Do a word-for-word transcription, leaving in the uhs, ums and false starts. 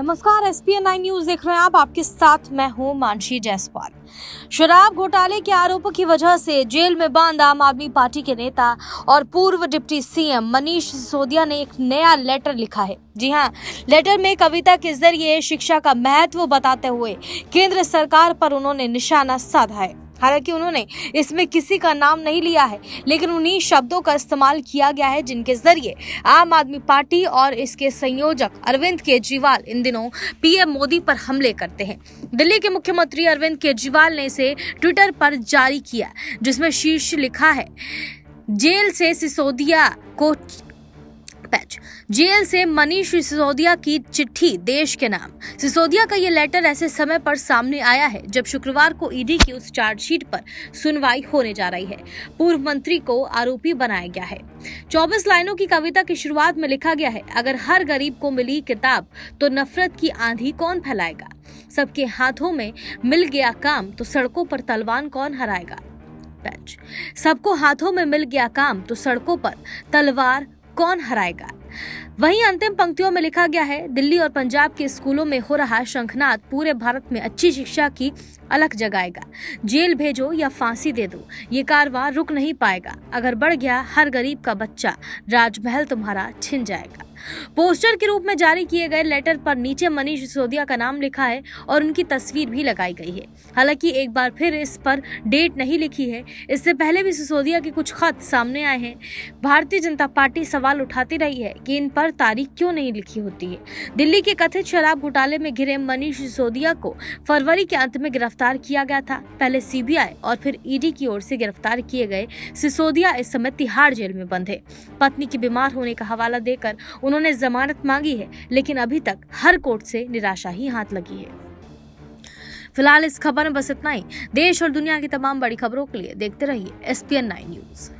नमस्कार, S P N nine news देख रहे हैं आप। आपके साथ मैं हूं मानसी जायसवाल। शराब घोटाले के आरोपों की वजह से जेल में बंद आम आदमी पार्टी के नेता और पूर्व डिप्टी सीएम मनीष सिसोदिया ने एक नया लेटर लिखा है। जी हां, लेटर में कविता के जरिए शिक्षा का महत्व बताते हुए केंद्र सरकार पर उन्होंने निशाना साधा है। हालांकि उन्होंने इसमें किसी का नाम नहीं लिया है, लेकिन उन्हीं शब्दों का इस्तेमाल किया गया है जिनके जरिए आम आदमी पार्टी और इसके संयोजक अरविंद केजरीवाल इन दिनों पीएम मोदी पर हमले करते हैं। दिल्ली के मुख्यमंत्री अरविंद केजरीवाल ने इसे ट्विटर पर जारी किया, जिसमें शीर्ष लिखा है, जेल से सिसोदिया को पैच जेल से मनीष सिसोदिया की चिट्ठी देश के नाम। सिसोदिया का ये लेटर ऐसे समय पर सामने आया है जब शुक्रवार को ईडी की उस चार्जशीट पर सुनवाई होने जा रही है। पूर्व मंत्री को आरोपी बनाया गया है। चौबीस लाइनों की कविता की शुरुआत में लिखा गया है, अगर हर गरीब को मिली किताब तो नफरत की आंधी कौन फैलाएगा। सबके हाथों में मिल गया काम तो सड़कों पर तलवार कौन हराएगा। पैच सबको हाथों में मिल गया काम तो सड़कों पर तलवार कौन हराएगा। वहीं अंतिम पंक्तियों में लिखा गया है, दिल्ली और पंजाब के स्कूलों में हो रहा शंखनाद पूरे भारत में अच्छी शिक्षा की अलख जगाएगा। जेल भेजो या फांसी दे दो, ये कारवां रुक नहीं पाएगा। अगर बढ़ गया हर गरीब का बच्चा, राजमहल तुम्हारा छिन जाएगा। पोस्टर के रूप में जारी किए गए लेटर पर नीचे मनीष सिसोदिया का नाम लिखा है और उनकी तस्वीर भी लगाई गई है। हालांकि एक बार फिर इस पर डेट नहीं लिखी है। इससे पहले भी सिसोदिया के कुछ खत सामने आए हैं। भारतीय जनता पार्टी सवाल उठाती रही है कि इन पर तारीख क्यों नहीं लिखी होती है। दिल्ली के कथित शराब घोटाले में घिरे मनीष सिसोदिया को फरवरी के अंत में गिरफ्तार किया गया था। पहले सीबीआई और फिर ईडी की ओर से गिरफ्तार किए गए सिसोदिया इस समय तिहाड़ जेल में बंद है। पत्नी के बीमार होने का हवाला देकर उन्होंने जमानत मांगी है, लेकिन अभी तक हर कोर्ट से निराशा ही हाथ लगी है। फिलहाल इस खबर में बस इतना ही। देश और दुनिया की तमाम बड़ी खबरों के लिए देखते रहिए S P N nine news.